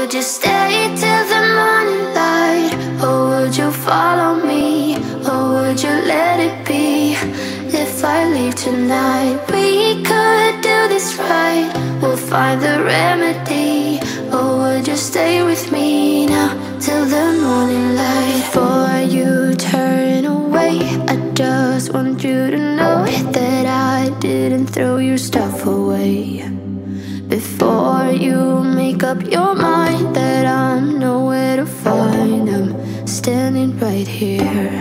would you stay till the morning light? Or would you follow me? Or would you let it be? If I leave tonight, we could do this right. We'll find the remedy. Or would you stay with me now till the morning light? Before you turn away, I just want you to know that I didn't throw your stuff away. Before you make up your mind that I'm nowhere to find, I'm standing right here.